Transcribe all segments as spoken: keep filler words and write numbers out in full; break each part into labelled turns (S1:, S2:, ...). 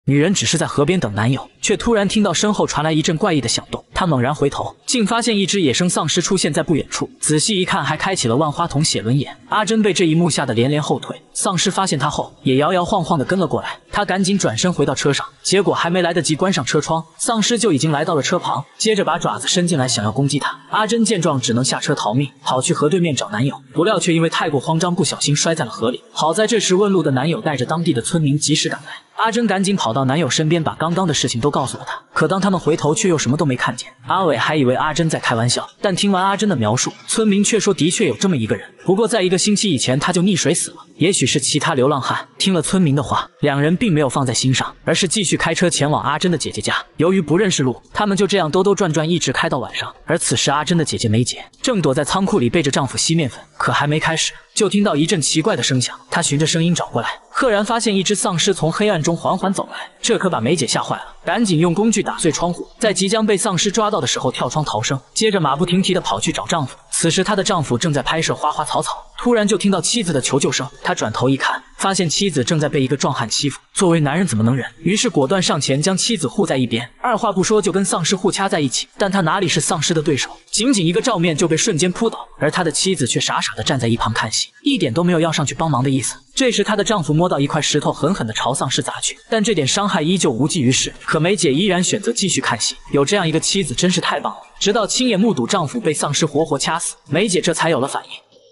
S1: 女人只是在河边等男友，却突然听到身后传来一阵怪异的响动。她猛然回头，竟发现一只野生丧尸出现在不远处。仔细一看，还开启了万花筒写轮眼。阿珍被这一幕吓得连连后退。丧尸发现她后，也摇摇晃晃地跟了过来。她赶紧转身回到车上，结果还没来得及关上车窗，丧尸就已经来到了车旁，接着把爪子伸进来想要攻击她。阿珍见状，只能下车逃命，跑去河对面找男友。不料却因为太过慌张，不小心摔在了河里。好在这时问路的男友带着当地的村民及时赶来。阿珍赶紧跑到男友身边，把刚刚的事情都告诉了他。可当他们回头，却又什么都没看见。阿伟还以为阿珍在开玩笑，但听完阿珍的描述，村民却说的确有这么一个人，不过在一个星期以前他就溺水死了，也许是其他流浪汉。听了村民的话，两人并没有放在心上，而是继续开车前往阿珍的姐姐家。由于不认识路，他们就这样兜兜转转，一直开到晚上。而此时阿珍的姐姐梅姐正躲在仓库里背着丈夫吸面粉，可还没开始，就听到一阵奇怪的声响。她循着声音找过来，赫然发现一只丧尸从黑暗中缓缓走来，这可把梅姐吓坏了，赶紧用工具打碎窗户，在即将被丧尸抓到的时候跳窗逃生，接着马不停蹄地跑去找丈夫。此时她的丈夫正在拍摄花花草草，突然就听到妻子的求救声，他转头一看，发现妻子正在被一个壮汉欺负。作为男人怎么能忍？于是果断上前将妻子护在一边，二话不说就跟丧尸互掐在一起。但他哪里是丧尸的对手，仅仅一个照面就被瞬间扑倒，而他的妻子却傻傻地站在一旁看戏，一点都没有要上去帮忙的意思。这时她的丈夫摸到一块石头，狠狠地朝丧尸砸去，但这点伤害依旧无济于事。可梅姐依然选择继续看戏，有这样一个妻子真是太棒了。直到亲眼目睹丈夫被丧尸活活掐死，梅姐这才有了反应。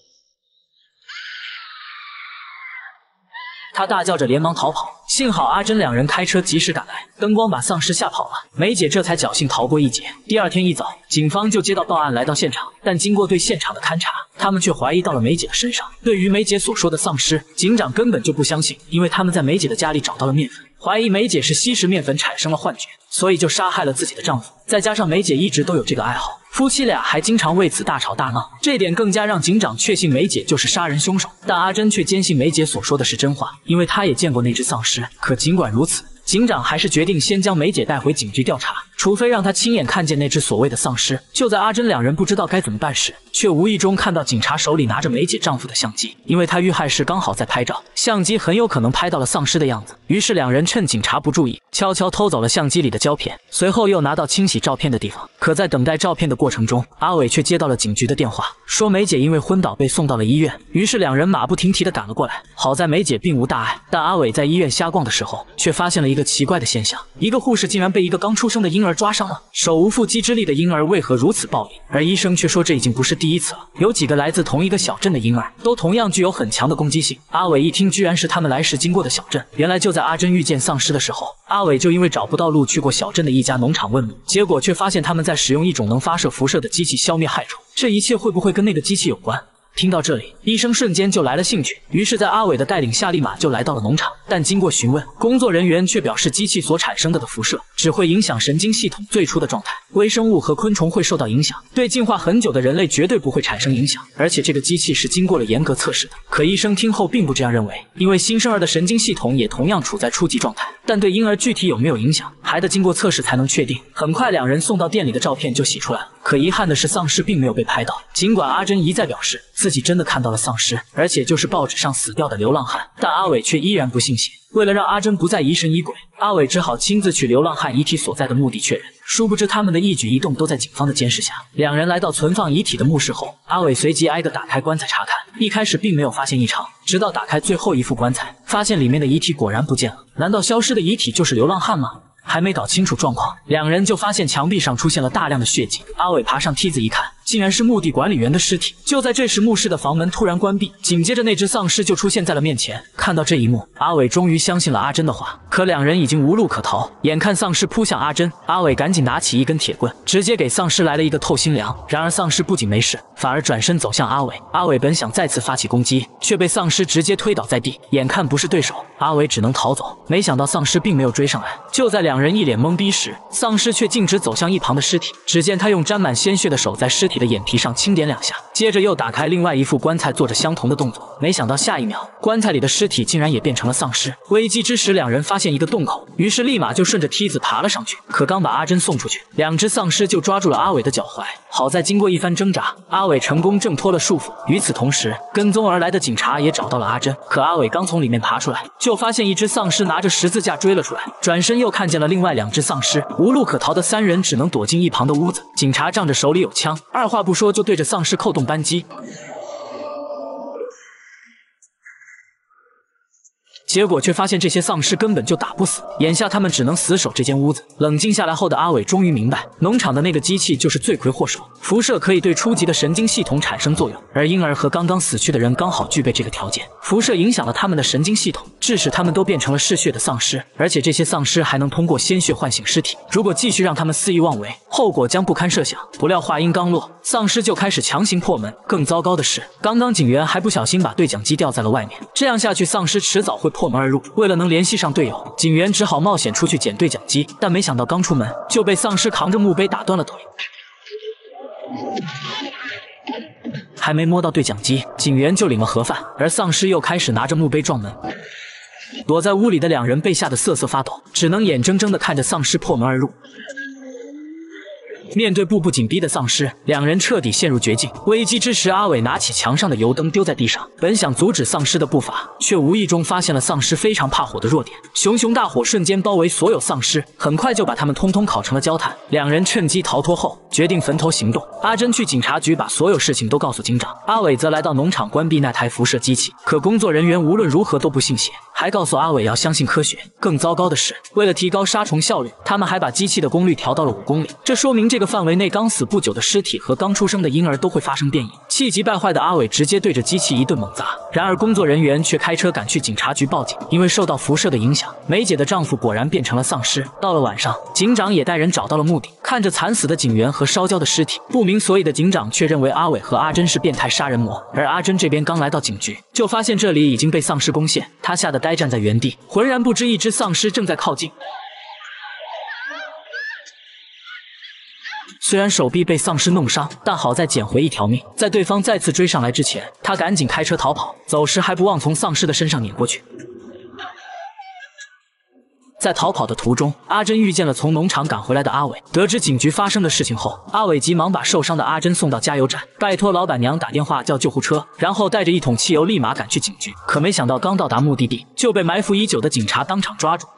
S1: 她大叫着连忙逃跑，幸好阿珍两人开车及时赶来，灯光把丧尸吓跑了，梅姐这才侥幸逃过一劫。第二天一早，警方就接到报案来到现场，但经过对现场的勘查，他们却怀疑到了梅姐的身上。对于梅姐所说的丧尸，警长根本就不相信，因为他们在梅姐的家里找到了面粉，怀疑梅姐是吸食面粉产生了幻觉，所以就杀害了自己的丈夫。再加上梅姐一直都有这个爱好，夫妻俩还经常为此大吵大闹，这点更加让警长确信梅姐就是杀人凶手。但阿珍却坚信梅姐所说的是真话，因为她也见过那只丧尸。可尽管如此，警长还是决定先将梅姐带回警局调查，除非让她亲眼看见那只所谓的丧尸。就在阿珍两人不知道该怎么办时，却无意中看到警察手里拿着梅姐丈夫的相机，因为他遇害时刚好在拍照，相机很有可能拍到了丧尸的样子。于是两人趁警察不注意，悄悄偷走了相机里的胶片，随后又拿到清洗照片的地方。可在等待照片的过程中，阿伟却接到了警局的电话，说梅姐因为昏倒被送到了医院。于是两人马不停蹄地赶了过来。好在梅姐并无大碍，但阿伟在医院瞎逛的时候，却发现了一个奇怪的现象，一个护士竟然被一个刚出生的婴儿抓伤了。手无缚鸡之力的婴儿为何如此暴力？而医生却说这已经不是第一次了，有几个来自同一个小镇的婴儿都同样具有很强的攻击性。阿伟一听，居然是他们来时经过的小镇。原来就在阿珍遇见丧尸的时候，阿伟就因为找不到路去过小镇的一家农场问路，结果却发现他们在使用一种能发射辐射的机器消灭害虫。这一切会不会跟那个机器有关？听到这里，医生瞬间就来了兴趣，于是在阿伟的带领下立马就来到了农场。但经过询问，工作人员却表示机器所产生的的辐射只会影响神经系统最初的状态，微生物和昆虫会受到影响，对进化很久的人类绝对不会产生影响。而且这个机器是经过了严格测试的。可医生听后并不这样认为，因为新生儿的神经系统也同样处在初级状态，但对婴儿具体有没有影响，还得经过测试才能确定。很快两人送到店里的照片就洗出来了，可遗憾的是丧尸并没有被拍到。尽管阿珍一再表示自己真的看到了丧尸，而且就是报纸上死掉的流浪汉，但阿伟却依然不信邪。为了让阿珍不再疑神疑鬼，阿伟只好亲自去流浪汉遗体所在的墓地确认。殊不知他们的一举一动都在警方的监视下。两人来到存放遗体的墓室后，阿伟随即挨个打开棺材查看，一开始并没有发现异常，直到打开最后一副棺材，发现里面的遗体果然不见了。难道消失的遗体就是流浪汉吗？还没搞清楚状况，两人就发现墙壁上出现了大量的血迹。阿伟爬上梯子一看，竟然是墓地管理员的尸体。就在这时，墓室的房门突然关闭，紧接着那只丧尸就出现在了面前。看到这一幕，阿伟终于相信了阿珍的话。可两人已经无路可逃，眼看丧尸扑向阿珍，阿伟赶紧拿起一根铁棍，直接给丧尸来了一个透心凉。然而丧尸不仅没事，反而转身走向阿伟。阿伟本想再次发起攻击，却被丧尸直接推倒在地。眼看不是对手，阿伟只能逃走。没想到丧尸并没有追上来。就在两人一脸懵逼时，丧尸却径直走向一旁的尸体。只见他用沾满鲜血的手在尸体的眼皮上轻点两下， 接着又打开另外一副棺材，做着相同的动作。没想到下一秒，棺材里的尸体竟然也变成了丧尸。危机之时，两人发现一个洞口，于是立马就顺着梯子爬了上去。可刚把阿珍送出去，两只丧尸就抓住了阿伟的脚踝。好在经过一番挣扎，阿伟成功挣脱了束缚。与此同时，跟踪而来的警察也找到了阿珍。可阿伟刚从里面爬出来，就发现一只丧尸拿着十字架追了出来，转身又看见了另外两只丧尸。无路可逃的三人只能躲进一旁的屋子。警察仗着手里有枪，二话不说就对着丧尸扣动扳机。结果却发现这些丧尸根本就打不死，眼下他们只能死守这间屋子。冷静下来后的阿伟终于明白，农场的那个机器就是罪魁祸首。辐射可以对初级的神经系统产生作用，而婴儿和刚刚死去的人刚好具备这个条件。辐射影响了他们的神经系统，致使他们都变成了嗜血的丧尸，而且这些丧尸还能通过鲜血唤醒尸体。如果继续让他们肆意妄为，后果将不堪设想。不料话音刚落，丧尸就开始强行破门。更糟糕的是，刚刚警员还不小心把对讲机掉在了外面，这样下去，丧尸迟早会破门而入。为了能联系上队友，警员只好冒险出去捡对讲机，但没想到刚出门就被丧尸扛着墓碑打断了腿。还没摸到对讲机，警员就领了盒饭，而丧尸又开始拿着墓碑撞门。躲在屋里的两人被吓得瑟瑟发抖，只能眼睁睁地看着丧尸破门而入。面对步步紧逼的丧尸，两人彻底陷入绝境。危机之时，阿伟拿起墙上的油灯丢在地上，本想阻止丧尸的步伐，却无意中发现了丧尸非常怕火的弱点。熊熊大火瞬间包围所有丧尸，很快就把他们通通烤成了焦炭。两人趁机逃脱后，决定分头行动。阿珍去警察局把所有事情都告诉警长，阿伟则来到农场关闭那台辐射机器。可工作人员无论如何都不信邪，还告诉阿伟要相信科学。更糟糕的是，为了提高杀虫效率，他们还把机器的功率调到了五公里，这说明这个范围内刚死不久的尸体和刚出生的婴儿都会发生变异。气急败坏的阿伟直接对着机器一顿猛砸，然而工作人员却开车赶去警察局报警。因为受到辐射的影响，梅姐的丈夫果然变成了丧尸。到了晚上，警长也带人找到了目的，看着惨死的警员和烧焦的尸体，不明所以的警长却认为阿伟和阿珍是变态杀人魔。而阿珍这边刚来到警局，就发现这里已经被丧尸攻陷，他吓得呆站在原地，浑然不知一只丧尸正在靠近。虽然手臂被丧尸弄伤，但好在捡回一条命。在对方再次追上来之前，他赶紧开车逃跑，走时还不忘从丧尸的身上碾过去。在逃跑的途中，阿珍遇见了从农场赶回来的阿伟。得知警局发生的事情后，阿伟急忙把受伤的阿珍送到加油站，拜托老板娘打电话叫救护车，然后带着一桶汽油立马赶去警局。可没想到刚到达目的地，就被埋伏已久的警察当场抓住。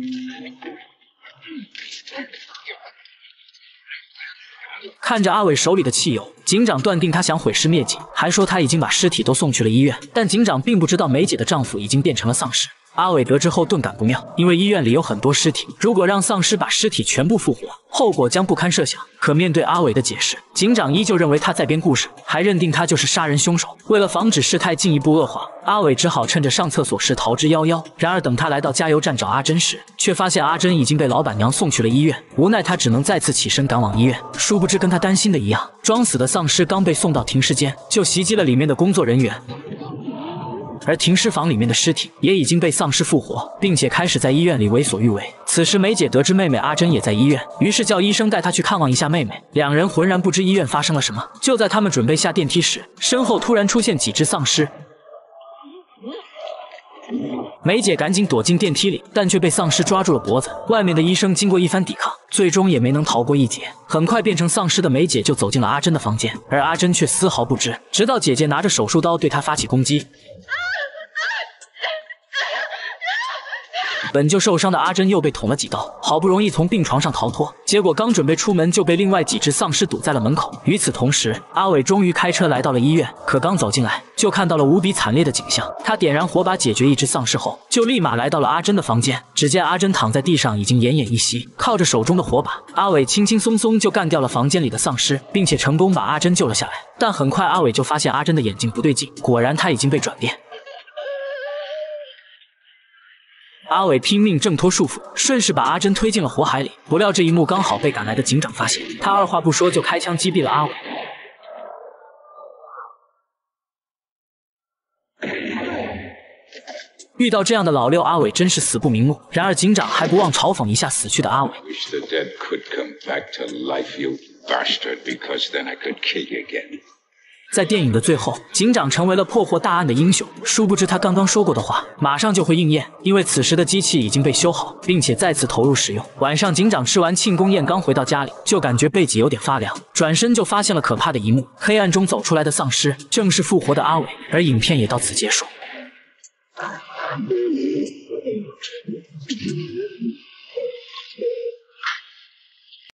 S1: 看着阿伟手里的汽油，警长断定他想毁尸灭迹，还说他已经把尸体都送去了医院。但警长并不知道梅姐的丈夫已经变成了丧尸。阿伟得知后顿感不妙，因为医院里有很多尸体，如果让丧尸把尸体全部复活，后果将不堪设想。可面对阿伟的解释，警长依旧认为他在编故事，还认定他就是杀人凶手。为了防止事态进一步恶化，阿伟只好趁着上厕所时逃之夭夭。然而等他来到加油站找阿珍时，却发现阿珍已经被老板娘送去了医院。无奈他只能再次起身赶往医院。殊不知跟他担心的一样，装死的丧尸刚被送到停尸间，就袭击了里面的工作人员。而停尸房里面的尸体也已经被丧尸复活，并且开始在医院里为所欲为。此时梅姐得知妹妹阿珍也在医院，于是叫医生带她去看望一下妹妹。两人浑然不知医院发生了什么。就在他们准备下电梯时，身后突然出现几只丧尸。梅姐赶紧躲进电梯里，但却被丧尸抓住了脖子。外面的医生经过一番抵抗，最终也没能逃过一劫。很快变成丧尸的梅姐就走进了阿珍的房间，而阿珍却丝毫不知，直到姐姐拿着手术刀对她发起攻击。本就受伤的阿珍又被捅了几刀，好不容易从病床上逃脱，结果刚准备出门就被另外几只丧尸堵在了门口。与此同时，阿伟终于开车来到了医院，可刚走进来就看到了无比惨烈的景象。他点燃火把解决一只丧尸后，就立马来到了阿珍的房间。只见阿珍躺在地上，已经奄奄一息，靠着手中的火把，阿伟轻轻松松就干掉了房间里的丧尸，并且成功把阿珍救了下来。但很快阿伟就发现阿珍的眼睛不对劲，果然她已经被转变。阿伟拼命挣脱束缚，顺势把阿珍推进了火海里。不料这一幕刚好被赶来的警长发现，他二话不说就开枪击毙了阿伟。遇到这样的老六，阿伟真是死不瞑目。然而警长还不忘嘲讽一下死去的阿伟。 在电影的最后，警长成为了破获大案的英雄。殊不知他刚刚说过的话马上就会应验，因为此时的机器已经被修好，并且再次投入使用。晚上，警长吃完庆功宴，刚回到家里，就感觉背脊有点发凉，转身就发现了可怕的一幕：黑暗中走出来的丧尸正是复活的阿伟。而影片也到此结束。